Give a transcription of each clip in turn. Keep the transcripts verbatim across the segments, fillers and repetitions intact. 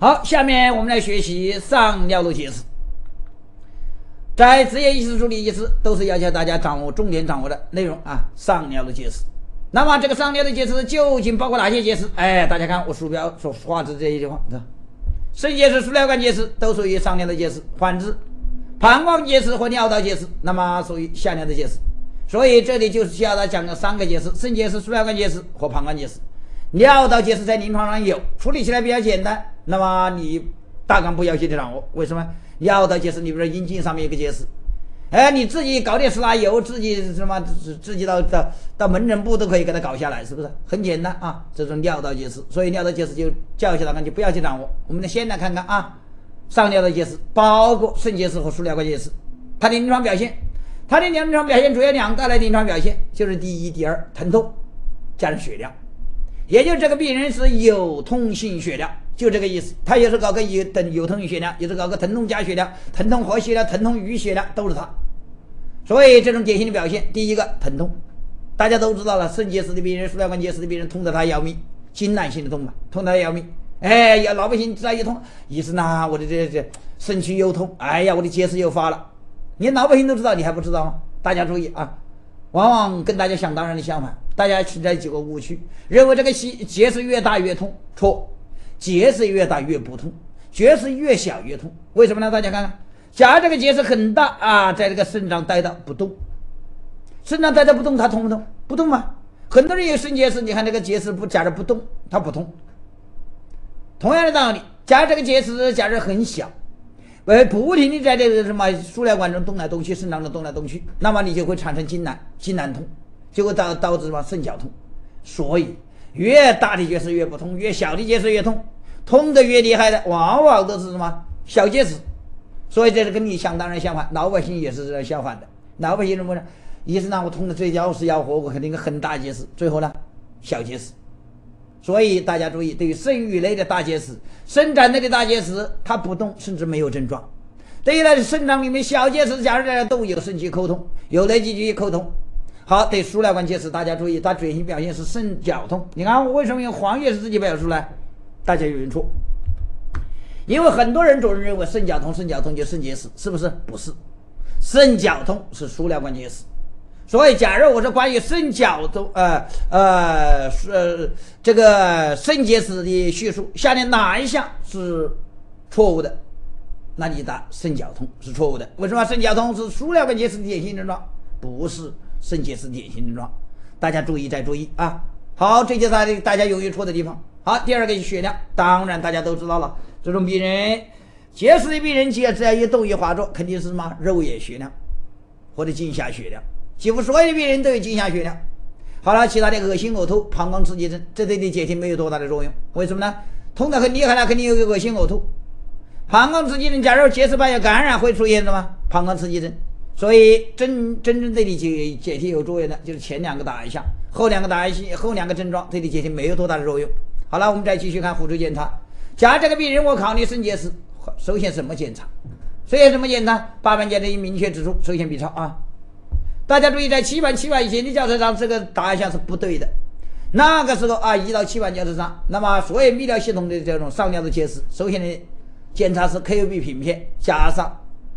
好，下面我们来学习上尿路结石。在职业医师助理医师都是要求大家掌握重点掌握的内容啊，上尿路结石。那么这个上尿路结石究竟包括哪些结石？哎，大家看我鼠标所画的这一句话，肾结石、输尿管结石都属于上尿路结石，反之，膀胱结石和尿道结石那么属于下尿路结石。所以这里就是需要他讲的三个结石：肾结石、输尿管结石和膀胱结石。尿道结石在临床上有，处理起来比较简单，那么你大纲不要去掌握。为什么？尿道结石，你比如说阴茎上面有个结石，哎，你自己搞点石蜡油，自己什么自己到到到门诊部都可以给它搞下来，是不是很简单啊？这种尿道结石，所以尿道结石就教学大纲就不要去掌握。我们先来看看啊，上尿道结石包括肾结石和输尿管结石，它的临床表现，它的临床表现主要两大类临床表现，就是第一、第二，疼痛加上血量。也就是这个病人是有痛性血量，就这个意思。他也是搞个有等有痛性血量，也是搞个疼痛加血量、疼痛和血量、疼痛与血量，都是他。所以这种典型的表现，第一个疼痛，大家都知道了，肾结石的病人、输尿管结石的病人痛得他要命，痉挛性的痛嘛，痛得他要命。哎呀，老百姓知道一痛，医生呐，我的这这肾区又痛，哎呀，我的结石又发了，连老百姓都知道，你还不知道吗？大家注意啊！往往跟大家想当然的相反，大家存在几个误区，认为这个结石越大越痛，错，结石越大越不痛，结石越小越痛。为什么呢？大家看看，假如这个结石很大啊，在这个肾脏待到不动，肾脏待到不动，它痛不痛？不动吗？很多人有肾结石，你看这个结石不，假如不动，它不痛。同样的道理，假如这个结石假如很小，呃，不停地在这个什么输尿管中动来动去，肾脏中动来动去，那么你就会产生痉挛、痉挛痛，就会导导致什么肾绞痛。所以越大的结石越不痛，越小的结石越痛，痛得越厉害的往往都是什么小结石。所以这是跟你想当然相反，老百姓也是这样相反的。老百姓认为呢，医生让我痛得最要死要活，我肯定很大结石，最后呢小结石。所以大家注意，对于肾盂类的大结石、肾胆类的大结石，它不动甚至没有症状。对于呢肾脏里面小结石，假如大家都有肾气扣痛，有内积聚扣痛。好，对输尿管结石，大家注意，它典型表现是肾绞痛。你看我为什么用黄月石自己表出来？大家有人错，因为很多人总认为肾绞痛，肾绞痛就肾结石，是不是？不是，肾绞痛是输尿管结石。所以，假如我说关于肾绞痛，呃呃呃这个肾结石的叙述，下列哪一项是错误的？那你答肾绞痛是错误的。为什么？肾绞痛是输尿管结石的典型症状，不是肾结石典型症状。大家注意，再注意啊！好，这就是大家大家容易错的地方。好，第二个是血量，当然大家都知道了，这种病人结石的病人，只要只要一动一滑作，肯定是什么肉眼血量或者镜下血量。几乎所有的病人都有镜下血量。好了，其他的恶心呕吐、膀胱刺激症，这对你解题没有多大的作用。为什么呢？痛得很厉害了，肯定有个恶心呕吐。膀胱刺激症，假如结石板有感染，会出现什么？膀胱刺激症。所以真真正对你解解题有作用的，就是前两个答案项，后两个答案项，后两个症状对你解题没有多大的作用。好了，我们再继续看辅助检查。假如这个病人我考虑肾结石，首先什么检查？首先什么检查？八版检查明确指出，首先 B 超啊。大家注意，在七版七版以前的教材上，这个答案项是不对的。那个时候啊，一到七版教材上，那么所有泌尿系统的这种上尿的结石，首先的检查是 K O B 平片加上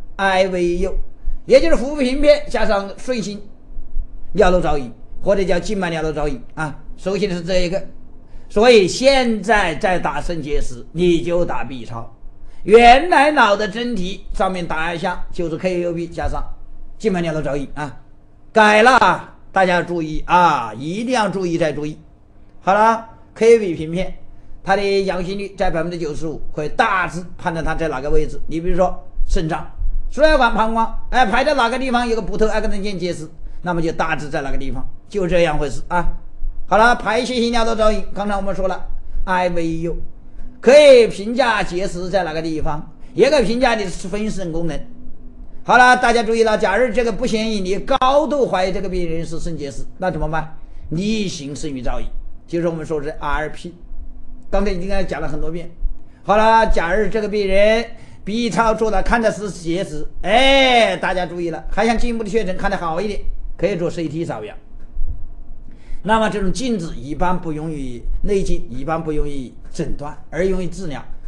I V U， 也就是腹部平片加上顺行尿路造影，或者叫静脉尿路造影啊。首先的是这一个。所以现在在打肾结石，你就打 B 超。原来脑的真题上面答案项就是 K O B 加上静脉尿路造影啊。改了，大家注意啊，一定要注意再注意。好了 ，K O B 平片，它的阳性率在百分之九十五，会大致判断它在哪个位置。你比如说肾脏、输尿管、膀胱，哎，排在哪个地方有个不透艾格登腱结石，那么就大致在哪个地方，就这样回事啊。好了，排泄性尿道造影，刚才我们说了 I V U， 可以评价结石在哪个地方，也可以评价你的分肾功能。好了，大家注意了，假如这个不显影，你高度怀疑这个病人是肾结石，那怎么办？逆行肾盂造影，就是我们说的 R P。刚才已经讲了很多遍。好了，假如这个病人 B 超做的看的是结石，哎，大家注意了，还想进一步的确诊看得好一点，可以做 C T 扫描。那么这种镜子一般不用于内镜，一般不用于诊断，而用于治疗。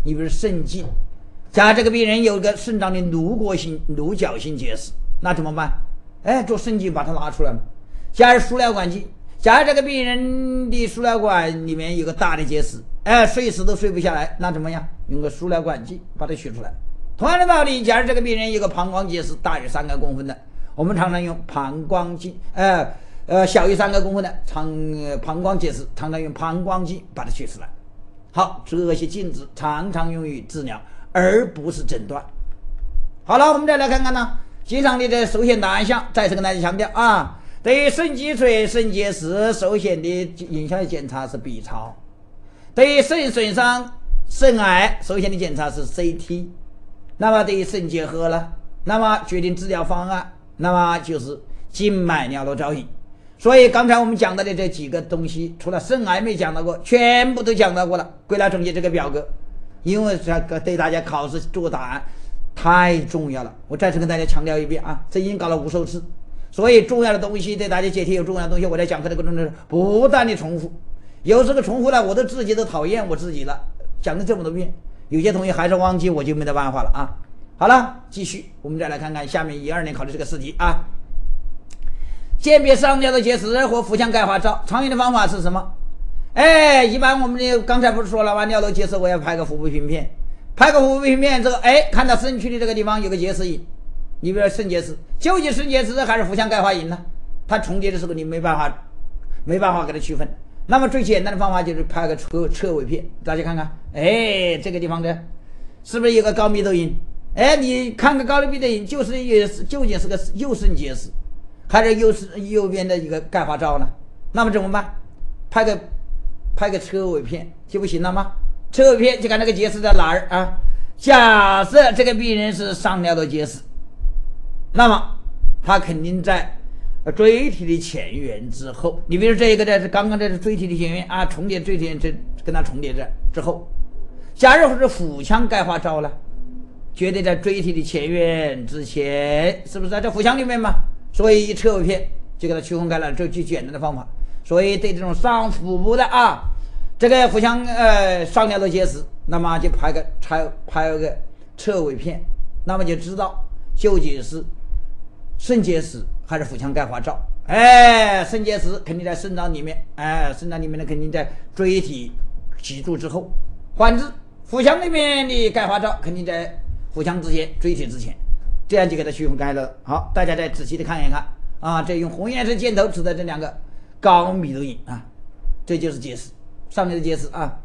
你比如肾疾，假如这个病人有个肾脏的颅过性、颅角性结石，那怎么办？哎，做肾镜把它拿出来嘛。假如输尿管疾，假如这个病人的输尿管里面有个大的结石，哎，睡死都睡不下来，那怎么样？用个输尿管剂把它取出来。同样的道理，假如这个病人有个膀胱结石大于三个公分的，我们常常用膀胱镜，呃呃小于三个公分的长、呃、膀胱结石，常常用膀胱镜把它取出来。好，这些镜子常常用于治疗，而不是诊断。好了，我们再来看看呢，机上的这首选答案项，再次跟大家强调啊，对于肾积水、肾结石，首选的影像检查是 B 超；对于肾损伤、肾癌，首选的检查是 C T。那么对于肾结核了，那么决定治疗方案，那么就是静脉尿路造影。所以刚才我们讲到的这几个东西，除了肾癌没讲到过，全部都讲到过了。归纳总结这个表格，因为这个对大家考试做答案太重要了。我再次跟大家强调一遍啊，这已经搞了无数次，所以重要的东西对大家解题有重要的东西，我在讲课的过程中不断的重复，有这个重复了，我都自己都讨厌我自己了。讲了这么多遍，有些同学还是忘记，我就没得办法了啊。好了，继续，我们再来看看下面一二年考的这个试题啊。鉴别上尿道结石或腹腔钙化灶，常用的方法是什么？哎，一般我们的刚才不是说了吗？尿道结石我要拍个腹部平片，拍个腹部平片之后，哎，看到肾区的这个地方有个结石印，你比如肾结石，究竟肾结石还是腹腔钙化印呢？它重叠的时候你没办法，没办法给它区分。那么最简单的方法就是拍个侧侧位片，大家看看，哎，这个地方的是不是有个高密度印？哎，你看个高密度印，就是也是究竟是个右肾结石，还是右是右边的一个钙化灶呢？那么怎么办？拍个拍个侧位片就不行了吗？侧位片就看那个结石在哪儿啊？假设这个病人是上尿道结石，那么他肯定在椎体的前缘之后。你比如这一个在是刚刚在这椎体的前缘啊，重叠椎体这跟它重叠在之后。假如是腹腔钙化灶呢，绝对在椎体的前缘之前，是不是在这腹腔里面嘛？所以侧位片就给它区分开了，这最简单的方法。所以对这种上腹部的啊，这个腹腔呃上尿道结石，那么就拍个拍拍个侧位片，那么就知道究竟是肾结石还是腹腔钙化灶。哎，肾结石肯定在肾脏里面，哎，肾脏里面的肯定在椎体脊柱之后。换之，腹腔里面的钙化灶肯定在腹腔之前，椎体之前，这样就给它区分开了。好，大家再仔细的看一看啊，这用红颜色箭头指的这两个高密度印啊，这就是结石，上面的结石啊。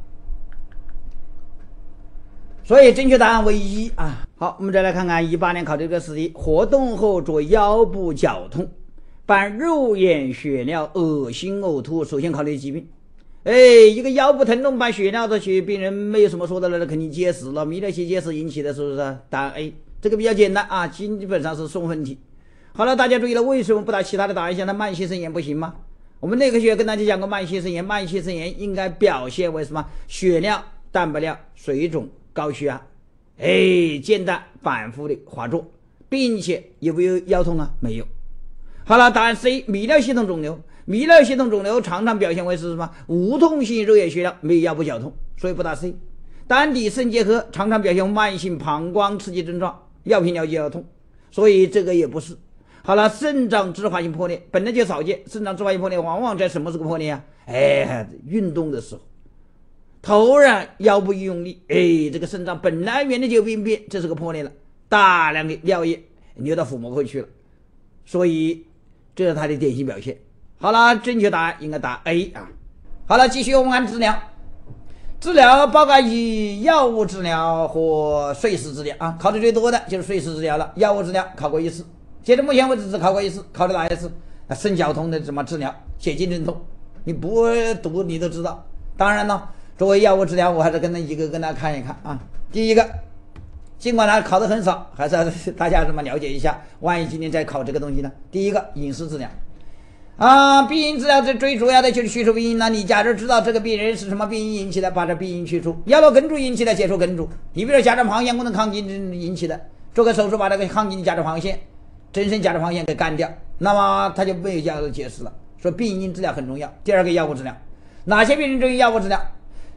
所以正确答案为一啊。好，我们再来看看一八年考这个试题，活动后做腰部绞痛，伴肉眼血尿、恶心呕吐，首先考虑疾病。哎，一个腰部疼痛伴血尿的血，病人没有什么说的了，肯定结石了，泌尿系结石引起的，是不是？答案 A， 这个比较简单啊，基本上是送分题。好了，大家注意了，为什么不答其他的答案项？那慢性肾炎不行吗？我们内科学跟大家讲过，慢性肾炎，慢性肾炎应该表现为什么？血尿、蛋白尿、水肿、高血压，哎，间断反复的发作，并且有没有腰痛啊？没有。好了，答案 C， 泌尿系统肿瘤。泌尿系统肿瘤常常表现为是什么？无痛性肉眼血尿，没有腰部绞痛，所以不答 C。单底肾结核常常表现慢性膀胱刺激症状，药品了解腰痛，所以这个也不是。好了，肾脏置换性破裂本来就少见，肾脏置换性破裂往往在什么时候破裂啊？哎，运动的时候，突然腰部一用力，哎，这个肾脏本来原来就有病变，这是个破裂了，大量的尿液流到腹膜会去了，所以这是它的典型表现。好了，正确答案应该答 A 啊。好了，继续我们看治疗。治疗包括以药物治疗或碎石治疗啊，考的最多的就是碎石治疗了。药物治疗考过一次，截至目前为止只考过一次，考的哪一次？啊，肾绞痛的怎么治疗？血筋镇痛，你不读你都知道。当然了，作为药物治疗，我还是跟他一个跟大家看一看啊。第一个，尽管它考的很少，还是大家这么了解一下，万一今天再考这个东西呢？第一个，饮食治疗。啊，病因治疗这最主要的就是去除病因了。你假如知道这个病人是什么病因引起的，把这病因去除；要不根除引起的，解除根除。你比如甲状旁腺功能亢进引起的，做个手术把这个亢进的甲状旁腺、增生甲状旁腺给干掉，那么它就没有药物结石了。所以病因治疗很重要。第二个，药物治疗，哪些病人注意药物治疗？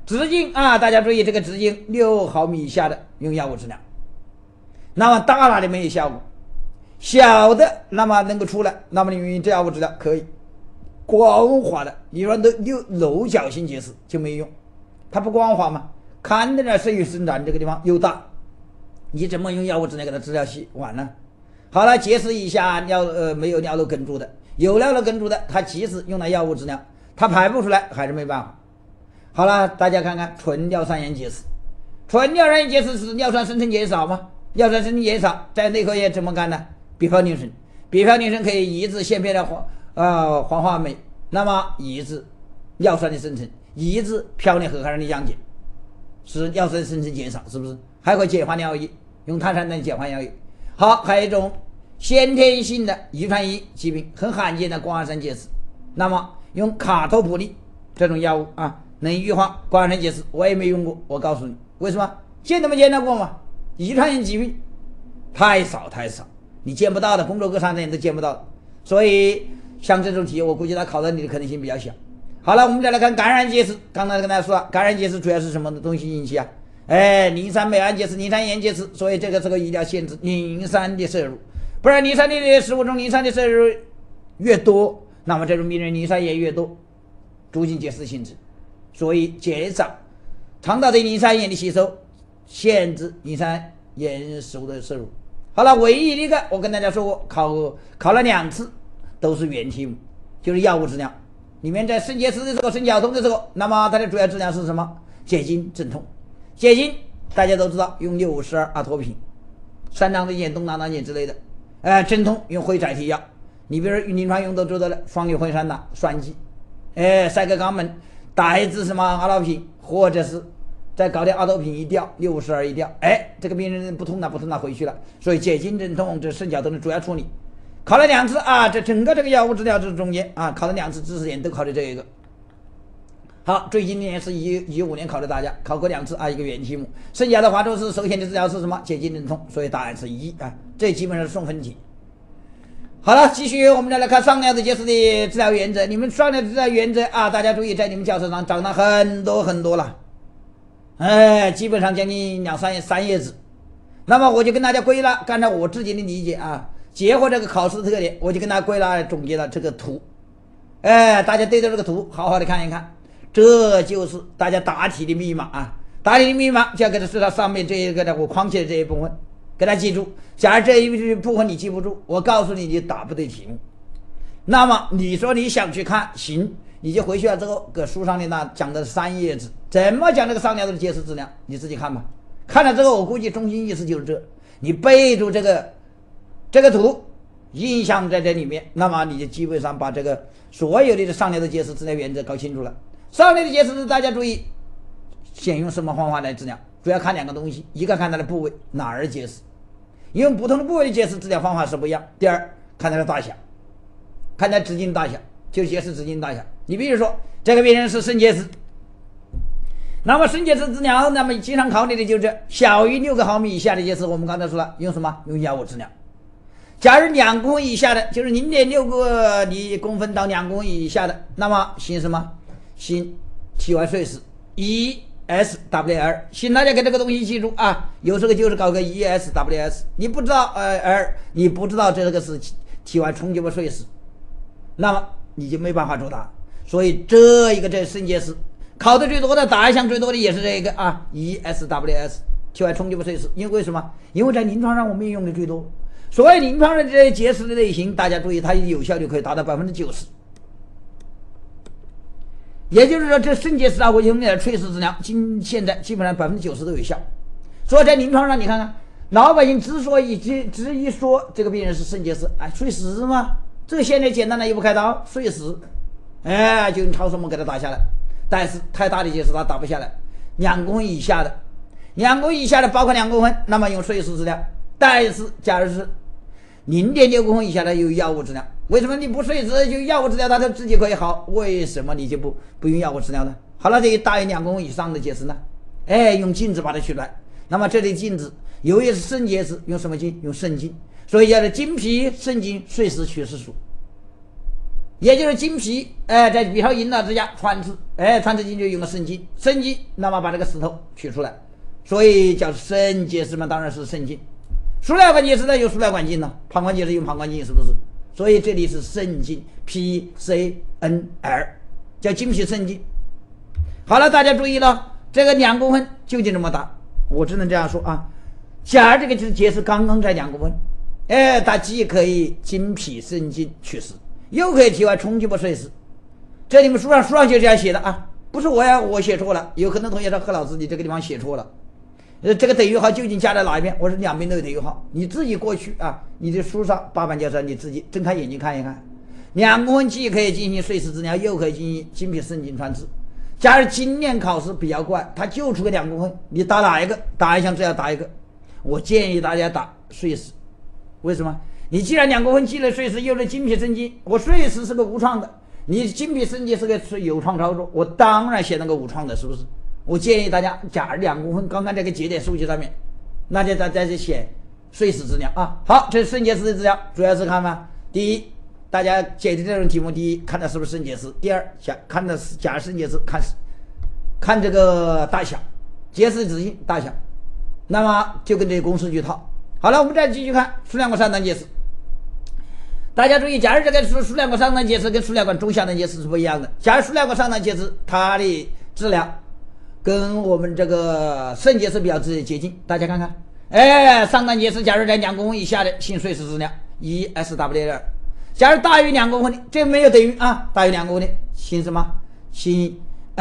直径啊，大家注意这个直径六毫米以下的用药物治疗，那么大了的没有效果，小的那么能够出来，那么你用这药物治疗可以。光滑的，你说都六楼角性结石就没用，它不光滑嘛，看着呢肾盂生长这个地方又大，你怎么用药物治疗给它治疗细完了？好了，结石以下尿呃没有尿路根柱的，有尿路根柱的，它即使用了药物治疗，它排不出来还是没办法。好了，大家看看纯尿酸盐结石，纯尿酸盐结石是尿酸生成减少吗？尿酸生成减少，在内科也怎么干呢？比剽宁参，比剽宁参可以抑制腺片的黄呃黄化酶，那么抑制尿酸的生成，抑制嘌呤核苷酸的降解，使尿酸生成减少，是不是？还可以简化尿液，用碳酸等简化尿液。好，还有一种先天性的遗传性疾病，很罕见的瓜尔山结石，那么用卡托普利这种药物啊，能预防瓜尔山结石。我也没用过，我告诉你为什么？见都没见到过吗？遗传性疾病太少太少，你见不到的，工作课上的人都见不到的，所以像这种题，我估计他考到你的可能性比较小。好了，我们再来看感染结石。刚才跟大家说了，感染结石主要是什么东西引起啊？哎，磷酸镁胺结石、磷酸盐结石，所以这个时候一定要限制磷酸的摄入，不然磷酸的食物中磷酸的摄入越多，那么这种病人磷酸盐越多，逐渐结石性质。所以减少肠道对磷酸盐的吸收，限制磷酸盐食物的摄入。好了，唯一一个我跟大家说过，考考了两次都是原题目，就是药物治疗。里面在肾结石的时候、肾绞痛的时候，那么它的主要治疗是什么？解筋镇痛。解筋大家都知道，用六十二阿托品、三糖的碱、东糖碱之类的。呃，镇痛用会载体药，你比如临床用都知道了，双氯混三钠、酸剂，哎，塞克肛门打一支什么阿托品，或者是再搞点阿托品一掉，六十二一掉，哎，这个病人不痛了，不痛了回去了。所以解筋镇痛这肾绞痛的主要处理。考了两次啊，这整个这个药物治疗这中间啊，考了两次知识点都考的这一个。好，最近年是一一五年考的，大家考过两次啊，一个原题目。剩下的话都是首选的治疗是什么？解筋镇痛，所以答案是一啊，这基本上是送分题。好了，继续我们再来看上尿的结石的治疗原则。你们上尿的治疗原则啊，大家注意，在你们教材上讲了很多很多了，哎，基本上将近两三三页纸。那么我就跟大家归纳，刚才我自己的理解啊，结合这个考试特点，我就跟大家归纳总结了这个图。哎，大家对着这个图好好的看一看。这就是大家答题的密码啊！答题的密码就要给它是它上面这一个的我框起的这一部分，给它记住。假如这一部分你记不住，我告诉你你答不对题目。那么你说你想去看，行，你就回去了之后，搁书上的那讲的三页纸，怎么讲这个上尿的结石质量，你自己看吧。看了之后，我估计中心意思就是这，你备注这个这个图，印象在这里面，那么你就基本上把这个所有的上尿的结石治疗原则搞清楚了。上尿的结石大家注意，先用什么方法来治疗？主要看两个东西，一个看它的部位哪儿结石，因为不同的部位的结石治疗方法是不一样。第二，看它的大小，看它直径大小，就结石直径大小。你比如说这个病人是肾结石，那么肾结石治疗，那么经常考你的就是小于六个毫米以下的结石，我们刚才说了，用什么？用药物治疗。假如两公分以下的，就是零点六个你公分到两公分以下的，那么行什么？行体外碎石 E S W L， 请大家给这个东西记住啊，有时候就是搞个 E S W S， 你不知道呃 L， 你不知道这个是体外冲击波碎石，那么你就没办法作答。所以这一个这肾结石考的最多的，答项最多的也是这个啊 E S W S 体外冲击波碎石。因为什么？因为在临床上我们用的最多，所以临床的这些结石的类型，大家注意，它有效率可以达到百分之九十。也就是说，这肾结石啊，我用点碎石治疗，今现在基本上百分之九十都有效。所以在临床上，你看看老百姓之所以只只一说这个病人是肾结石，哎，碎石嘛，这个现在简单的一步开刀，碎石，哎，就用超声波给它打下来。但是太大的结石它打不下来，两公分以下的，两公分以下的包括两公分，那么用碎石治疗。但是假如是零点六公分以下的，有药物治疗。为什么你不碎石就药物治疗它就自己可以好？为什么你就不不用药物治疗呢？好了，这些大于两公分以上的结石呢，哎，用镜子把它取出来。那么这类镜子由于是肾结石，用什么镜？用肾镜。所以叫做经皮肾镜碎石取石术。 也就是经皮，哎，在比条引导之下穿刺，哎，穿刺进去用了肾经，肾经那么把这个石头取出来，所以叫肾结石嘛，当然是肾经。输卵管结石呢有输卵管经呢，膀胱结石用膀胱经，是不是？所以这里是肾经 P C N L， 叫经皮肾经。好了，大家注意了，这个两公分究竟这么大？我只能这样说啊，假如这个结石刚刚在两公分，哎，它既可以经皮肾经祛湿，又可以体外冲击波碎石。这你们书上书上就这样写的啊，不是我呀，我写错了。有可能同学说何老师你这个地方写错了，呃，这个等于号究竟加在哪一边？我说两边都有等于号，你自己过去啊，你的书上八版教材你自己睁开眼睛看一看。两公分既可以进行碎石治疗，又可以进行经皮肾经穿刺。假如今年考试比较快，他就出个两公分，你打哪一个？打一项只要打一个。我建议大家打碎石，为什么？你既然两公分积累碎石，又是经皮肾经，我碎石是个无创的，你经皮肾经是个有创操作，我当然写那个无创的，是不是？我建议大家，假如两公分，刚刚这个节点数据上面，那就在在这写碎石治疗啊。好，这是肾结石的治疗，主要是看嘛，第一，大家解决这种题目，第一看的是不是肾结石，第二想看的是假如肾结石，看看这个大小，结石直径大小，那么就跟这个公式去套。好了，我们再继续看输卵管上段结石。大家注意，假如这个输输卵管上段结石跟输卵管中下段结石是不一样的。假如输卵管上段结石，它的治疗跟我们这个肾结石比较接近。大家看看，哎，上段结石假如在两公分以下的行碎石治疗 E S W L， 假如大于两公分的，这没有等于啊，大于两公分的行什么？行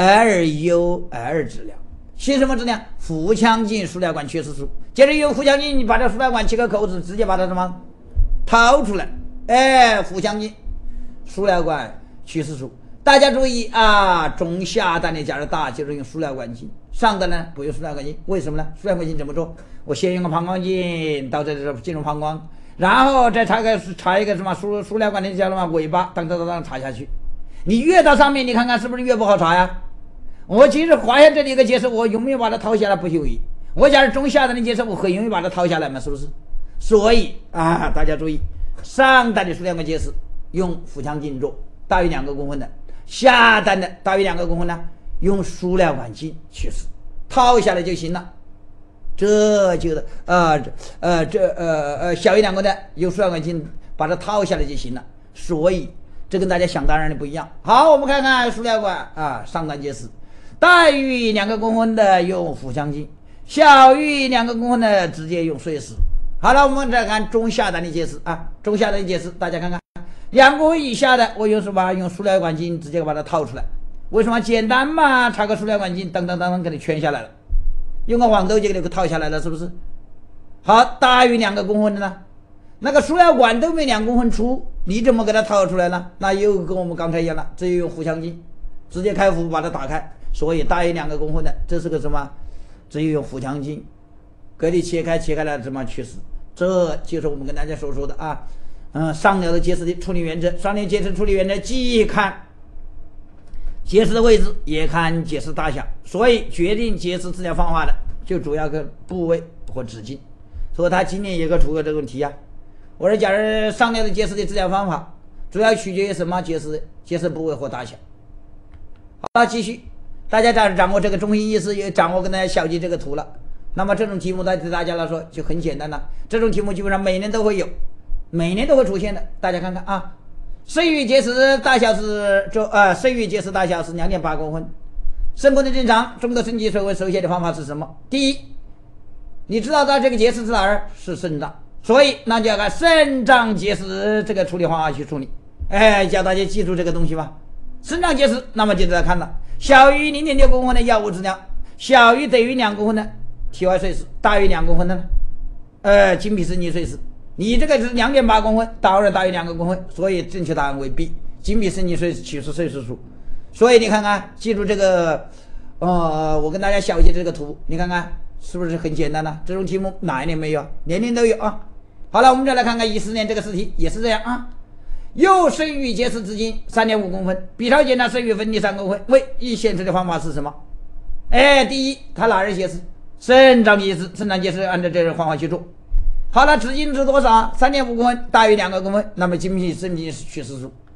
L U L 治疗。行什么治疗？腹腔镜输卵管缺失术。接着用腹腔镜，你把这输卵管切个口子，直接把它什么掏出来。哎，腹腔镜输卵管缺失术。大家注意啊，中下段的假如大，就是用输卵管镜；上段呢不用输卵管镜。为什么呢？输卵管镜怎么做？我先用个膀胱镜到这里进入膀胱，然后再插个插一个什么输输卵管的叫什么尾巴，当当当当插下去。你越到上面，你看看是不是越不好插呀？我其实发现这里一个结石，我容易把它掏下来不容易。我假如中下段的结石，我很容易把它掏下来嘛，是不是？所以啊，大家注意，上段的输卵管结石用腹腔镜做，大于两个公分的；下段的大于两个公分呢，用输卵管镜去试，掏下来就行了。这就是呃呃这呃呃小于两公分的用输卵管镜把它掏下来就行了。所以这跟大家想当然的不一样。好，我们看看输卵管啊上段结石。大于两个公分的用腹腔镜，小于两个公分的直接用碎石。好了，我们再看中下段的结石啊，中下段的结石，大家看看，两公分以下的，我用什么？用输卵管镜直接把它套出来。为什么？简单嘛，插个输卵管镜，当当当当给它圈下来了，用个网兜就给它套下来了，是不是？好，大于两个公分的呢，那个输卵管都没两公分粗，你怎么给它套出来呢？那又跟我们刚才一样了，只有用腹腔镜直接开腹把它打开。所以大于两个公分的，这是个什么？只有用腹腔镜给你切开，切开来怎么去死？这就是我们跟大家所说的啊，嗯，上疗的结石的处理原则。上疗结石处理原则既看结石的位置，也看结石大小，所以决定结石治疗方法的就主要个部位和直径。所以他今年也给出过这个问题啊。我说，假如上疗的结石的治疗方法，主要取决于什么结石？结石部位和大小。好了，继续。大家掌掌握这个中心意识，也掌握跟大家小结这个图了。那么这种题目对大家来说就很简单了。这种题目基本上每年都会有，每年都会出现的。大家看看啊，肾盂结石大小是就呃肾盂结石大小是 两点八公分，肾功能正常，中度肾积水位首选的方法是什么？第一，你知道它这个结石是哪儿？是肾脏，所以那就要看肾脏结石这个处理方法去处理。哎，叫大家记住这个东西吧。肾脏结石，那么接着来看了。小于 零点六公分的药物治疗，小于等于两公分的体外碎石，大于两公分的呢？呃，经皮肾经碎石。你这个是 两点八公分，当然大于两个公分，所以正确答案为 B， 经皮肾经碎石取是碎石术。所以你看看，记住这个，呃，我跟大家小结这个图，你看看是不是很简单呢？这种题目哪一年没有？年年都有啊。好了，我们再来看看一四年这个试题也是这样啊。右肾盂结石直径 三点五公分，比条检查肾盂分离三公分，为易显示的方法是什么？哎，第一，它哪儿结石？肾脏结石，肾脏结石按照这个方法去做。好了，直径是多少？ 三点五公分，大于两个公分，那么经皮肾经是取石术。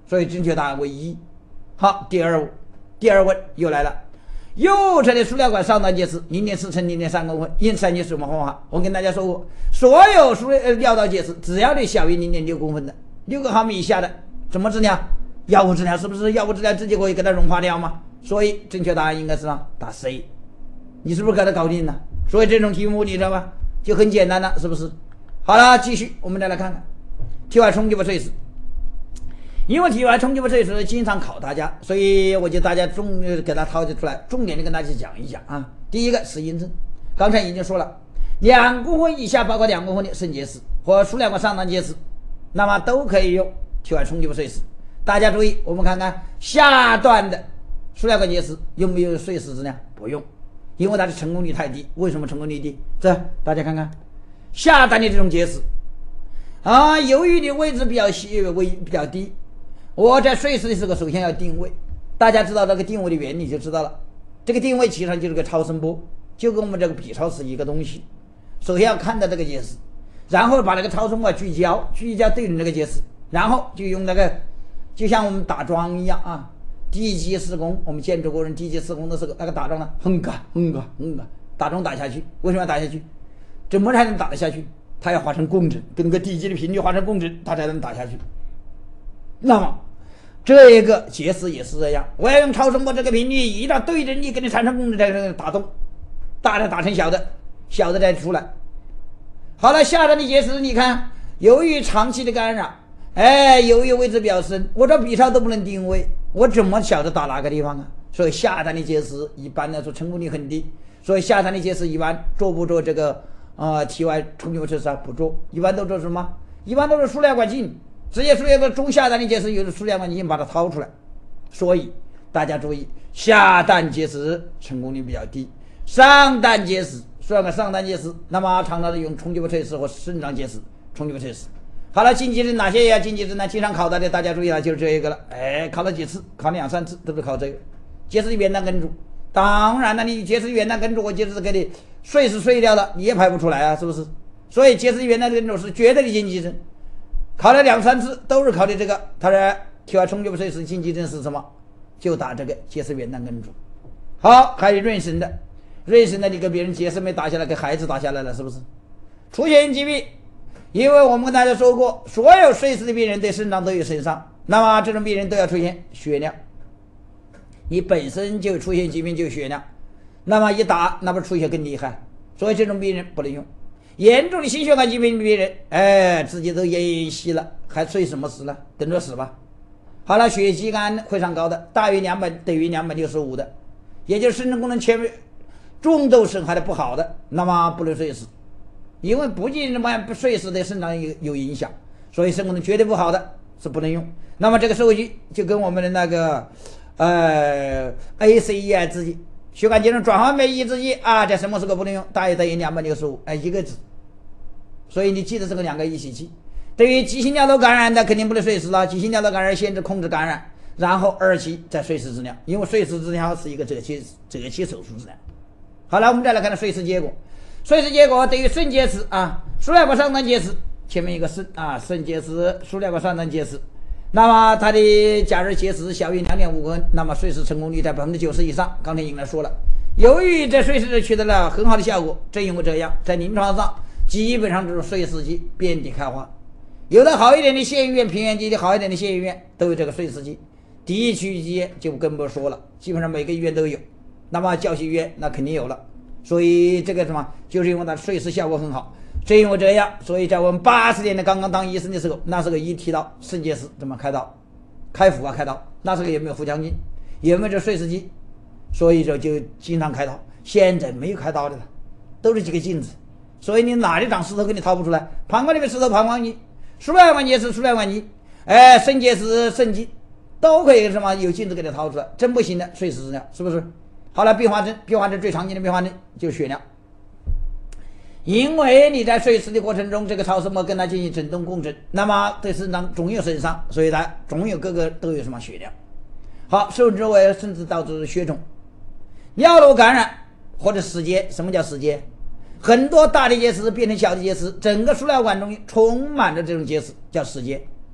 所以正确答案为一。好，第二第二问又来了，右侧的输尿管上段结石零点四乘零点三公分，应采取什么方法？我跟大家说过，所有输尿道结石只要你小于零点六公分的六个毫米以下的，怎么治疗？药物治疗，是不是？药物治疗直接可以给它融化掉吗？所以正确答案应该是答 C。你是不是给它搞定了？所以这种题目你知道吧，就很简单了，是不是？好了，继续，我们再来看看体外冲击波碎石。因为体外冲击波碎石经常考大家，所以我就大家重给它掏出来，重点的跟大家讲一讲啊。第一个是因症，刚才已经说了，两公分以下，包括两公分的肾结石或输尿管上段结石，那么都可以用体外冲击波碎石。大家注意，我们看看下段的输尿管结石用没有碎石质量？不用，因为它的成功率太低。为什么成功率低？这大家看看下段的这种结石啊，由于你位置比较细，位比较低，我在碎石的时候首先要定位。大家知道这个定位的原理就知道了。这个定位其实上就是个超声波，就跟我们这个 B 超是一个东西。首先要看到这个结石，然后把那个超声波聚焦，聚焦对准这个结石，然后就用那个。就像我们打桩一样啊，地基施工，我们建筑工人地基施工的时候，那个打桩呢，哼嘎哼嘎哼嘎，打桩打下去，为什么要打下去？怎么才能打得下去？它要化成共振，跟那个地基的频率化成共振，它才能打下去。那么这个结石也是这样，我要用超声波这个频率一到对着你，给你产生共振，再打动，大的打成小的，小的再出来。好了，下段的结石，你看，由于长期的干扰。哎，由于位置比较深，我这 B 超都不能定位，我怎么晓得打哪个地方啊？所以下段的结石一般来说成功率很低，所以下段的结石一般做不做这个呃体外冲击波碎石啊？不做，一般都做什么？一般都是输尿管镜，直接输一个中下段的结石，有的输尿管镜把它掏出来。所以大家注意，下段结石成功率比较低，上段结石，输尿管上段结石，那么常常的用冲击波碎石或肾脏结石冲击波碎石。好了，禁忌症哪些呀？禁忌症呢？经常考到的，大家注意了，就是这一个了。哎，考了几次？考两三次，都是考这个结石元旦根柱。当然了，你结石元旦根柱，我结石给你碎是碎掉了，你也排不出来啊，是不是？所以结石元旦根柱是绝对的禁忌症。考了两三次，都是考的这个。他说体外冲击波碎石禁忌症是什么？就打这个结石元旦根柱。好，还有妊娠的，妊娠的你给别人结石没打下来，给孩子打下来了，是不是？出现疾病。因为我们跟大家说过，所有碎石的病人对肾脏都有损伤，那么这种病人都要出现血尿。你本身就出现疾病就有血尿，那么一打那不出血更厉害，所以这种病人不能用。严重的心血管疾病的病人，哎，自己都咽息了，还碎什么石呢？等着死吧。好了，血肌酐会上高的，大于两百等于两百六十五的，也就是肾脏功能纤维重度损害的不好的，那么不能碎石。因为不仅什么不碎石对肾脏有有影响，所以肾功能绝对不好的是不能用。那么这个数据就跟我们的那个呃 A C E I 制剂血管机能转换酶抑制剂啊，在什么时候不能用？大于等于两百六十五，哎，一个值。所以你记得这个两个一起记。对于急性尿道感染的肯定不能碎石了，急性尿道感染限制控制感染，然后二期再碎石治疗，因为碎石治疗是一个择期择期手术治疗。好了，我们再来看看碎石结果。碎石结果对于肾结石啊，输尿管上段结石，前面一个肾啊，肾结石、输尿管上段结石，那么它的假如结石小于两点五公分，那么碎石成功率在百分之九十以上。刚才已经来说了，由于这碎石取得了很好的效果，正因为这样，在临床上基本上这种碎石机遍地开花。有的好一点的县医院、平原级的好一点的县医院都有这个碎石机，地区医院就更不说了，基本上每个医院都有。那么教学医院那肯定有了。所以这个什么，就是因为它碎石效果很好，正因为这样，所以在我们八十年代刚刚当医生的时候，那时候一提到肾结石怎么开刀，开腹啊开刀，那时候有没有腹腔镜，有没有这碎石机，所以说就经常开刀。现在没有开刀的了，都是几个镜子，所以你哪里长石头给你掏不出来，膀胱里面石头膀胱镜，输卵管结石输卵管镜，哎，肾结石肾镜都可以什么有镜子给你掏出来，真不行的碎石治疗，是不是？好了，并发症，并发症最常见的并发症就是血尿，因为你在碎石的过程中，这个超声波跟它进行振动共振，那么对肾脏总有损伤，所以它总有各个都有什么血尿。好，甚至为甚至导致血肿、尿路感染或者死结。什么叫死结？很多大的结石变成小的结石，整个输尿管中充满着这种结石，叫死结。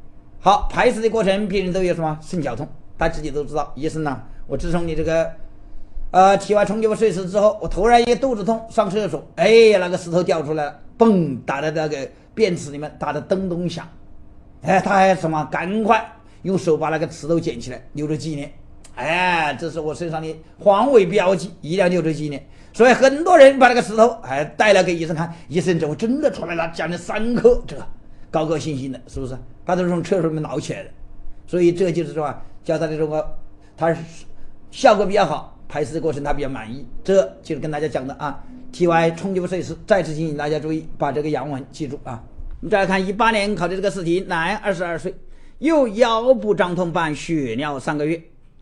好，排斥的过程病人都有什么肾绞痛，他自己都知道，医生呐，我自从你这个呃体外冲击波碎石之后，我突然一肚子痛，上厕所，哎呀那个石头掉出来了，嘣打在那个便池里面，打得咚咚响，哎他还什么赶快用手把那个石头捡起来留着纪念，哎这是我身上的黄尾标记，一定要留着纪念。所以很多人把那个石头还带了给医生看，医生这我真的出来了，讲了三颗，这个高高兴兴的，是不是？他都是从厕所里面捞起来的，所以这就是说叫他的这个，他效果比较好，排斥的过程他比较满意。这就是跟大家讲的啊，体外冲击波碎石，再次提醒大家注意，把这个阳文记住啊。我们再来看一八年考的这个试题，男，二十二岁，右腰部胀痛伴血尿三个月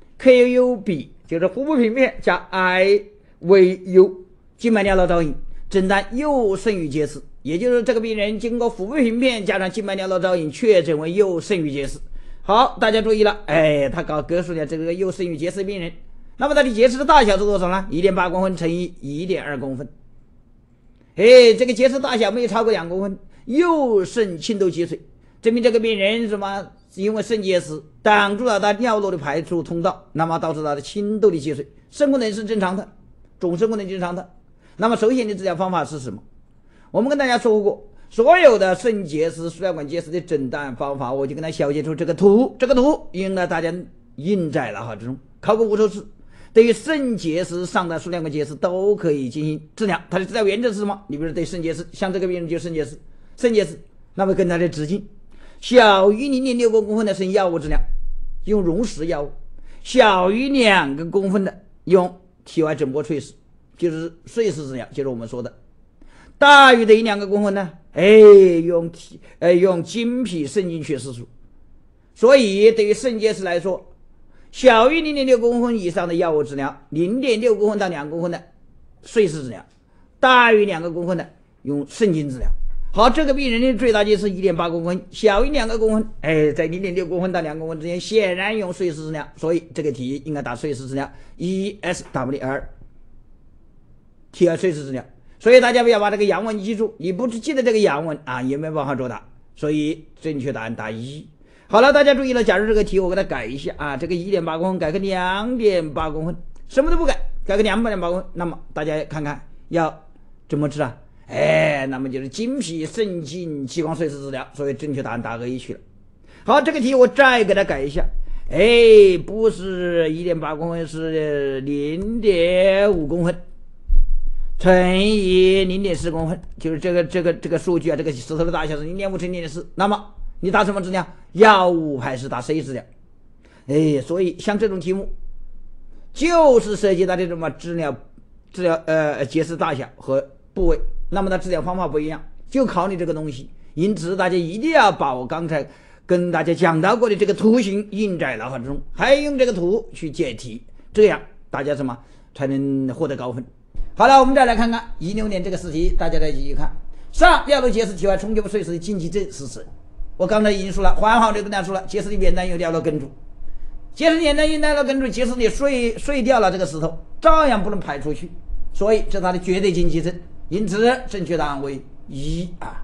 ，K U B 就是腹部平面加 I。为右静脉尿道造影，诊断右肾盂结石，也就是这个病人经过腹部平片加上静脉尿道造影，确诊为右肾盂结石。好，大家注意了，哎，他搞告诉了这个右肾盂结石病人，那么他的结石的大小是多少呢？ 一点八 公分乘以 一点二 公分。哎，这个结石大小没有超过两公分，右肾浸透积水，证明这个病人什么？因为肾结石挡住了他尿路的排出通道，那么导致他的轻度的积水，肾功能是正常的。总肾功能正常的，那么首先的治疗方法是什么？我们跟大家说过，所有的肾结石、输尿管结石的诊断方法，我就跟他小写出这个图，这个图应该大家印在脑海之中，考过无数次。对于肾结石上的输尿管结石都可以进行治疗，它的治疗原则是什么？你比如对肾结石，像这个病人就肾结石，肾结石，那么跟他的直径小于 零点六 公分的是药物治疗，用溶石药物；小于两个公分的用体外整波碎石，就是碎石治疗，就是我们说的。大于等于两个公分呢，哎，用体呃用经皮肾经血石术。所以对于肾结石来说，小于 零点六 公分以上的药物治疗， 零点六 公分到两公分的碎石治疗，大于两个公分的用肾经治疗。好，这个病人的最大结石 一点八 公分，小于两个公分，哎，在 零点六 公分到两公分之间，显然用碎石治疗，所以这个题应该打碎石治疗 E S W L 体外碎石治疗。所以大家不要把这个阳文记住，你不记得这个阳文啊，也没办法作答，所以正确答案答一。好了，大家注意了，假如这个题我给它改一下啊，这个 一点八 公分改个 两点八 公分，什么都不改，改个 两点八 公分，那么大家看看要怎么治啊？哎，那么就是经皮肾经激光碎石治疗，所以正确答案答个一去了。好，这个题我再给它改一下，哎，不是 一点八 公分，是 零点五 公分乘以 零点四 公分，就是这个这个这个数据啊，这个石头的大小是 零点五 乘以 零点四，那么你打什么治疗？药物还是打 C 治疗？哎，所以像这种题目就是涉及到这种嘛治疗治疗呃结石大小和部位，那么它治疗方法不一样，就考你这个东西。因此大家一定要把我刚才跟大家讲到过的这个图形印在脑海中，还用这个图去解题，这样大家什么才能获得高分。好了，我们再来看看一六年这个试题，大家再继续看。上尿路结石体外冲击波碎石的禁忌症是什么？我刚才已经说了，还好就跟大家说了，结石的扁担有尿道根柱，结石扁担有尿道根柱，结石你碎碎掉了这个石头，照样不能排出去，所以这是它的绝对禁忌症。因此正确答案为一啊。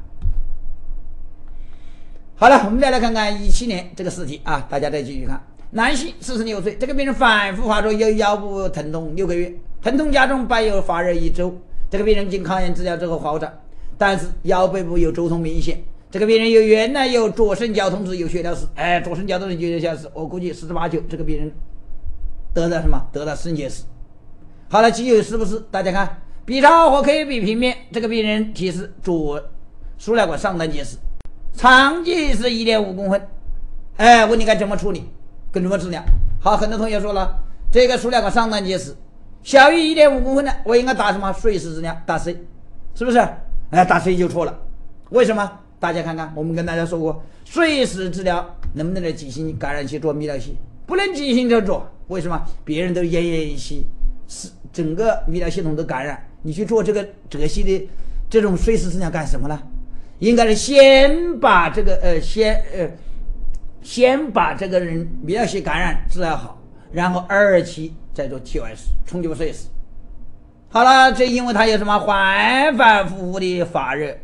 好了，我们再来看看一七年这个试题啊，大家再继续看。男性四十六岁，这个病人反复发作，有腰部疼痛六个月，疼痛加重，伴有发热一周。这个病人经抗炎治疗之后好转，但是腰背部有周痛明显。这个病人有原来有左肾绞痛时有血尿史，哎，左肾绞痛时有血尿史，我估计十之八九这个病人得了什么？得了肾结石。好了，基友是不是？大家看 B 超和 K B 平面，这个病人提示左输尿管上段结石，长径是 一点五 公分。哎，问你该怎么处理，跟怎么治疗？好，很多同学说了，这个输尿管上段结石小于 一点五 公分的，我应该打什么？碎石治疗，打 C， 是不是？哎，打 C 就错了。为什么？大家看看，我们跟大家说过，碎石治疗能不能在急性感染期做泌尿系？不能急性就做。为什么？别人都奄奄一息，是整个泌尿系统都感染，你去做这个泽系的这种碎石治疗干什么呢？应该是先把这个呃先呃先把这个人泌尿系感染治疗好，然后二期再做体外冲击波碎石。好了，这因为它有什么反反复复的发热，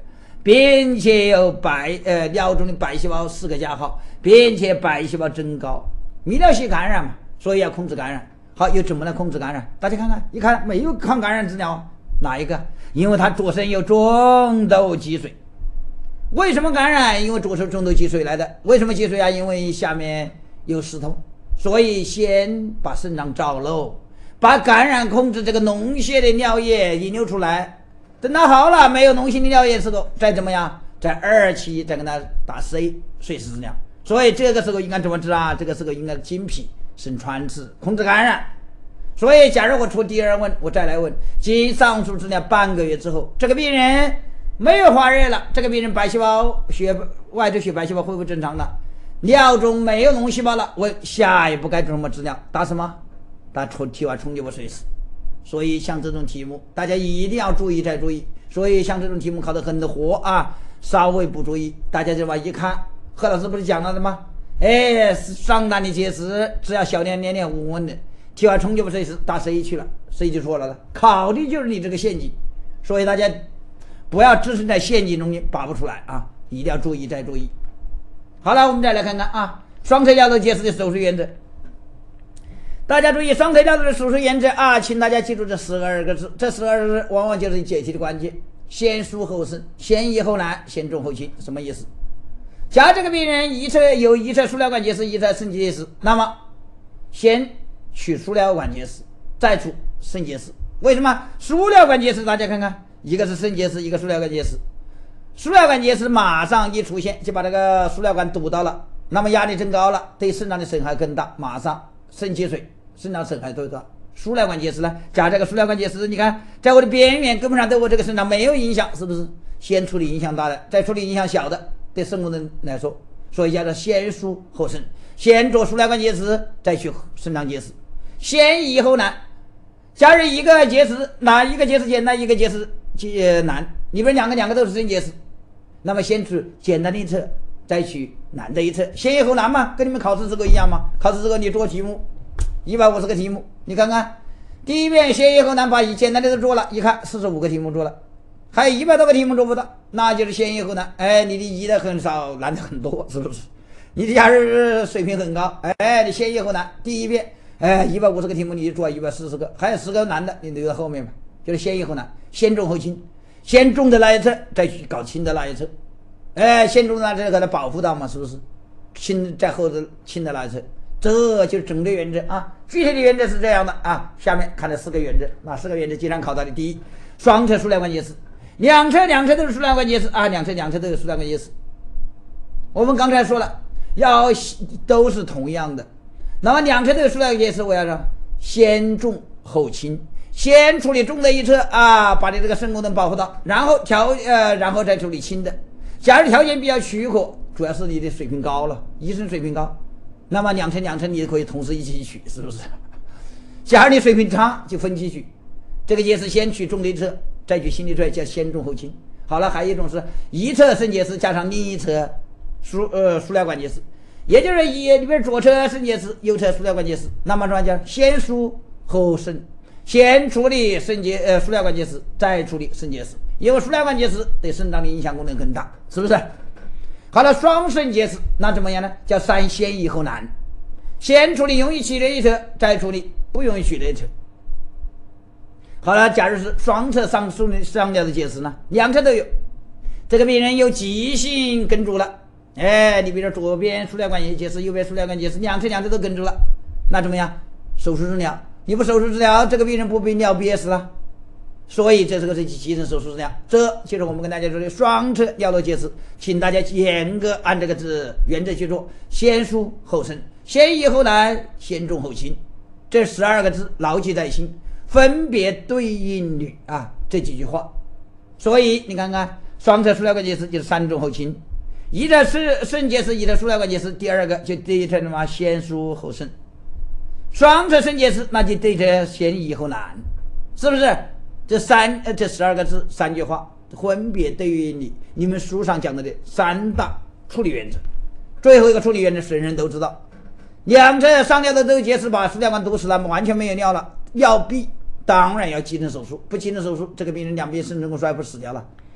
并且有白呃尿中的白细胞四个加号，并且白细胞增高，泌尿系感染嘛，所以要控制感染。好，又怎么来控制感染？大家看看，一看没有抗感染治疗，哪一个？因为它着身有中斗积水。为什么感染？因为着手中斗积水来的。为什么积水啊？因为下面有石头，所以先把肾脏照漏，把感染控制这个脓血的尿液引流出来。等它好了，没有脓性的尿液时候，再怎么样，在二期再跟它打 C 碎石治疗。所以这个时候应该怎么治啊？这个时候应该经皮肾穿刺控制感染。所以假如我出第二问，我再来问，经上述治疗半个月之后，这个病人没有发热了，这个病人白细胞血外周血白细胞恢复正常了，尿中没有脓细胞了，我下一步该怎么治疗？打什么？打体外冲击波碎石。所以像这种题目大家一定要注意再注意。所以像这种题目考得很活啊，稍微不注意，大家就把一看，何老师不是讲了的吗？哎，上单的结石只要小点点点稳稳的，体外冲击波碎石打谁去了？谁就说了的，考的就是你这个陷阱。所以大家不要置身在陷阱中间拔不出来啊，一定要注意再注意。好了，我们再来看看啊，双侧尿道结石的手术原则。大家注意，双侧尿道的手术原则啊，请大家记住这十二个字，这十二个字往往就是解题的关键。先疏后渗，先易后难，先重后轻，什么意思？假如这个病人一侧有一侧输尿管结石，一侧肾结石，那么先取输尿管结石，再除肾结石。为什么？输尿管结石大家看看，一个是肾结石，一个输尿管结石。输尿管结石马上一出现就把这个输尿管堵到了，那么压力增高了，对肾脏的损害更大，马上肾积水，肾脏损害最大。输尿管结石呢，假如这个输尿管结石你看在我的边缘根本上对我这个肾脏没有影响，是不是？先处理影响大的，再处理影响小的，对肾功能来说，所以叫做先疏后渗，先做输尿管结石，再去肾脏结石，先易后难。假如一个结石，哪一个结石简单，一个结石难，你们两个两个都是肾结石，那么先取简单的一侧，再取难的一侧，先易后难嘛，跟你们考试这个一样嘛。考试这个你做题目一百五十个题目，你看看第一遍先易后难，把简单的都做了，一看四十五个题目做了，还有一百多个题目做不到，那就是先易后难。哎，你的易的很少，难的很多，是不是？你的假如水平很高，哎，你先易后难，第一遍哎一百五十个题目你就做一百四十个，还有十个难的你留在后面嘛，就是先易后难，先重后轻，先重的那一侧再去搞轻的那一侧，哎，先重的那一侧给它保护到嘛，是不是？轻在后的轻的那一侧，这就是整个原则啊。具体的原则是这样的啊，下面看了四个原则，哪四个原则经常考到的？第一，双侧输尿管结石，两侧两侧都是输尿管结石啊，两侧两侧都有输尿管结石。我们刚才说了，要都是同样的，那么两侧都有输尿管结石，我要说先重后轻，先处理重的一侧啊，把你这个肾功能保护到，然后调呃，然后再处理轻的。假如条件比较许可，主要是你的水平高了，医生水平高，那么两侧两侧你也可以同时一起取，是不是？假如你水平差，就分期取。这个也是先取重的一侧，再取轻的一侧，叫先重后轻。好了，还有一种是一侧肾结石加上另一侧输呃输尿管结石，也就是一里边左侧肾结石，右侧输尿管结石，那么说叫先输后渗，先处理肾结呃输尿管结石，再处理肾结石，因为输尿管结石对肾脏的影响功能更大，是不是？好了，双肾结石那怎么样呢？叫三先易后难，先处理容易取的一侧，再处理不容易取的一侧。好了，假如是双侧上输上尿的结石呢，两侧都有，这个病人有急性梗阻了，哎，你比如说左边输尿管结石，右边输尿管结石，两侧两侧都梗阻了，那怎么样？手术治疗，你不手术治疗，这个病人不被尿憋死了。所以这是个是急诊手术治疗，这就是我们跟大家说的双侧尿道结石，请大家严格按这个字原则去做，先疏后渗，先易后难，先重后轻，这十二个字牢记在心，分别对应于啊这几句话。所以你看看双侧输尿管结石就是三重后轻，一侧是肾结石，一侧输尿管结石，第二个就第一侧什么先疏后渗，双侧肾结石那就对侧先易后难，是不是？这三呃这十二个字三句话分别对于你你们书上讲的的三大处理原则。最后一个处理原则人人都知道，两侧上尿道都结石把输尿管堵死了，完全没有尿了，要闭当然要急诊手术，不急诊手术这个病人两边肾功能衰破死掉了。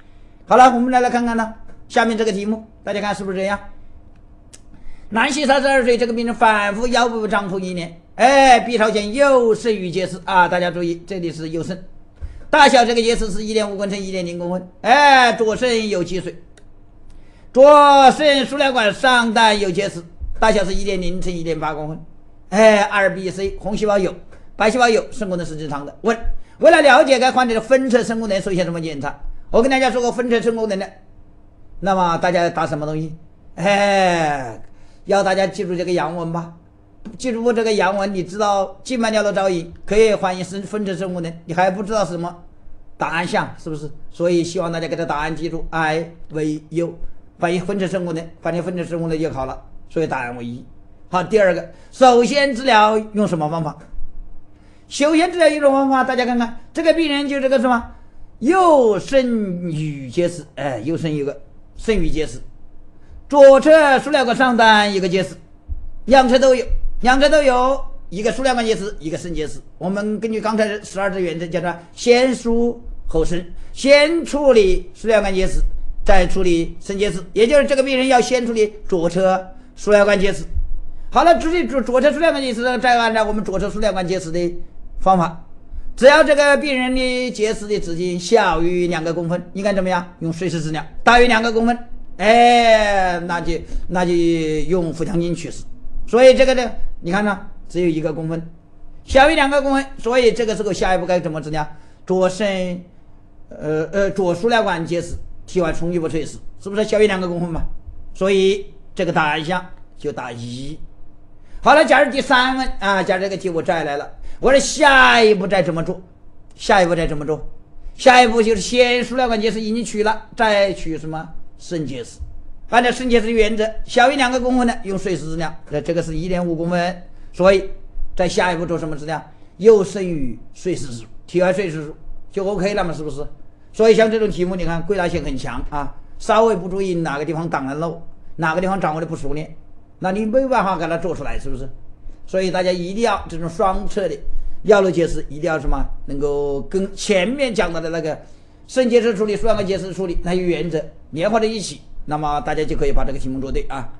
好了，我们来来看看呢，下面这个题目，大家看是不是这样？南溪三十二岁，这个病人反复腰部胀痛一年，哎 ，B 朝前右肾盂结石啊，大家注意，这里是右肾，大小这个结石是 一点五公分乘 一点零公分，哎，左肾有积水，左肾输卵管上段有结石，大小是 一点零乘 一点八公分，哎 二 B C 红细胞有，白细胞有，肾功能是正常的。问，为了了解该患者的分测肾功能，首先怎么检查？我跟大家说过分测肾功能的，那么大家打什么东西？哎，要大家记住这个阳文吧。记住这个阳文，你知道静脉尿路造影可以反映分测肾功能，你还不知道什么答案项，是不是？所以希望大家给这答案记住 I 为 U， 反映分测肾功能，反映分测肾功能就好了。所以答案为一。好，第二个，首先治疗用什么方法？首先治疗一种方法，大家看看这个病人就这个什么右肾盂结石，哎，右肾有个肾盂结石，左侧输卵管上端有个结石，两侧都有，两侧都有一个输卵管结石，一个肾结石。我们根据刚才十二指原则，叫做先输后肾，先处理输卵管结石，再处理肾结石，也就是这个病人要先处理左侧输卵管结石。好了，处理左左侧输卵管结石，再按照我们左侧输卵管结石的方法，只要这个病人的结石的直径小于两个公分，应该怎么样？用碎石治疗。大于两个公分，哎，那就那就用腹腔镜取石。所以这个呢，你看呢，只有一个公分，小于两个公分，所以这个时候下一步该怎么治疗？左肾，呃呃，左输卵管结石，体外冲击波碎石，是不是小于两个公分嘛？所以这个答案项就答一。好了，假如第三问啊，假如这个题我再来了，我说下一步再怎么做？下一步再怎么做？下一步就是先输卵管结石已经取了，再取什么肾结石？按照肾结石的原则，小于两个公分的用碎石治疗，那这个是 一点五公分，所以在下一步做什么治疗？右肾盂碎石术，体外碎石术就 OK 了嘛，是不是？所以像这种题目，你看归纳性很强啊，稍微不注意哪个地方挡了漏，哪个地方掌握的不熟练，那你没办法给它做出来，是不是？所以大家一定要这种双侧的药路结石，一定要什么能够跟前面讲到的那个肾结石处理、输卵管结石处理那些原则连合在一起，那么大家就可以把这个题目做对啊。